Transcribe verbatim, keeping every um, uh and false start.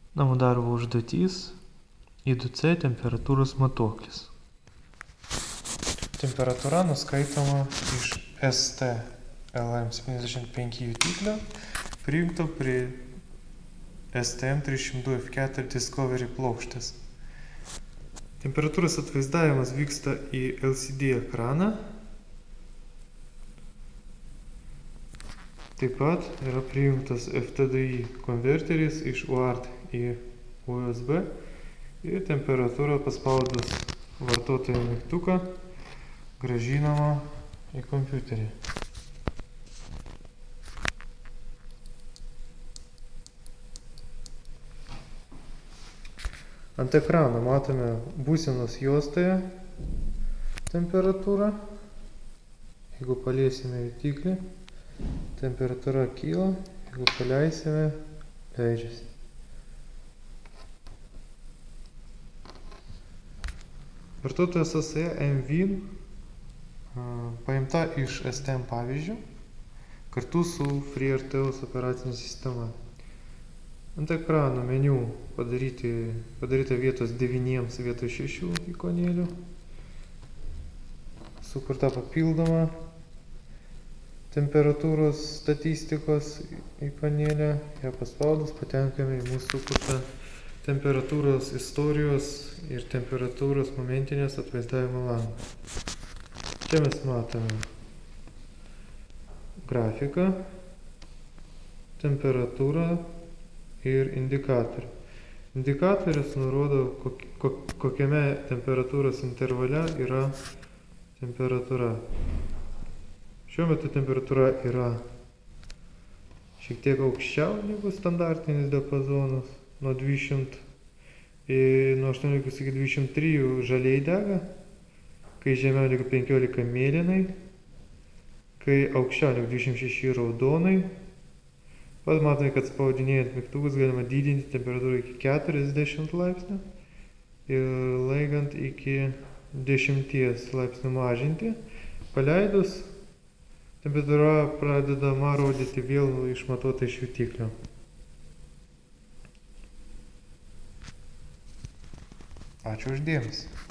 Namų darbo užduotys I du C temperatūros matuoklis. Temperatūra nuskaitoma iš S T L M septyniasdešimt penki jutiklio, prijungto prie S T M trisdešimt du F keturi Discovery plokštės. Temperatūros atvaizdavimas vyksta į L C D ekraną. Taip pat yra prijungtas F T D I konverteris iš U A R T į U S B ir temperatūra paspaudus vartotojo mygtuką grąžinama į kompiuterį. Ant ekrano matome būsenos juostoje temperatūrą. Jeigu paliesime jutiklį, temperatūra kyla, jeigu paleisime, leidžiasi. Vartotojo sąsaja emWin paimta iš S T M pavyzdžių kartu su FreeRTOS operacinė sistema. Ant ekrano meniu padaryti, padaryta vietos devyniems vietoj šešių ikonėlių. Sukurta papildoma temperatūros statistikos ikonėlė. Ją paspaudus patenkame į mūsų sukurtą temperatūros istorijos ir temperatūros momentinės atvaizdavimo langą. Čia mes matome grafiką, temperatūrą ir indikatorių. Indikatorius nurodo, kokiame temperatūros intervale yra temperatūra. Šiuo metu temperatūra yra šiek tiek aukščiau negu standartinis diapazonas. Nuo dvidešimt, nuo aštuoniolikos iki dvidešimt trijų žaliai dega, kai žemiau negu penkiolika mėlynai, kai aukščiau negu dvidešimt šeši raudonai. Pat matome, kad spaudinėjant mygtukus galima didinti temperatūrą iki keturiasdešimt laipsnių ir laikant iki dešimties laipsnių mažinti. Paleidus, temperatūra pradedama rodyti vėl išmatuota iš jutiklio. Ačiū už dėmesį.